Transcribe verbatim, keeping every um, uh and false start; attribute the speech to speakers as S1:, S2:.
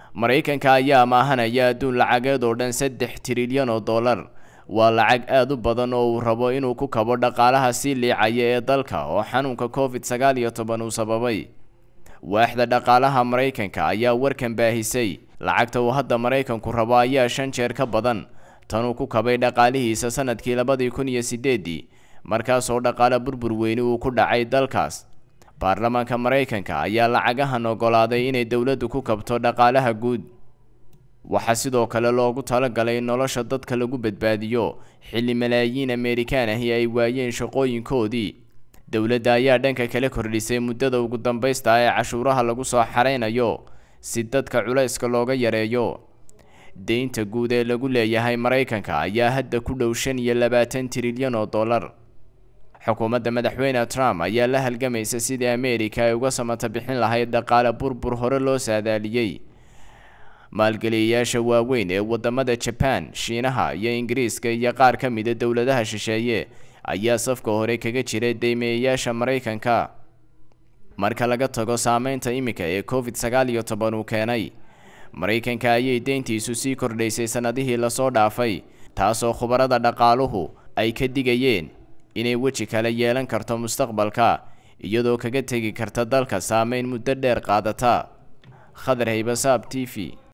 S1: Mareykanka ayaa maahanaya adduun lacageed oo dhan saddex trilyan oo dollar. Waa lacag aad u badan oo uu rabo inuu ku kabo dhaqaalaha sii liicaya ee dalka oo xanuunka covid sagaal iyo toban uu sababay. Waaxda dhaqaalaha Mareykanka ayaa warkan baahisay lacagta uu hadda Mareykanku rabo ayaa shan jeer ka badan tan uu ku kabay dhaqaalihiisa sanadkii labadi kun iyo sideed markaas oo dhaqaale burbur weyn uu ku dhacay dalkaas. Baarlamaanka Mareykanka ayaa lacagahan ogolaaday inay dawladdu ku kabto dhaqaalaha guud. Waxa sidoo kale loogu talagalay in nolosha dadka lagu badbaadiyo xilli malaayiin Amerikaan ah ay waayeen shaqooyinkoodii. Dawladda ayaa dhanka kale kordhisay muddada ugu dambaysta ee cashuuraha lagu soo xareynayo si dadka culayska looga yareeyo. Deynta guud ee lagu leeyahay Mareykanka ayaa hadda ku dhow shan iyo labaatan trilyan oo dollar. Xukuumadda madaxweyne Trump ayaa la halgamaysa sidii Ameerika ay uga samata bixin lahayd dhaqaale burbur hore loo saadaaliyay. Maalgeliyayaasha waaweyn ee wadamada Japan, Shiinaha iyo Ingiriiska iyo qaar ka mid ah dawladaha shisheeye ayaa safka hore kaga jiray deymayaasha Mareykanka. Marka laga tago saameynta imika ee covid sagaal iyo toban uu keenay, Mareykanka ayay deyntiisu sii kordhaysay sanadihii la soo dhaafay, taasoo khubarada dhaqaaluhu ay ka digayeen inay weji kale yeelan karto mustaqbalka iyadoo kaga tagi karta dalka saameyn muddo dheer qaadata. Khadar Haybasaab T V.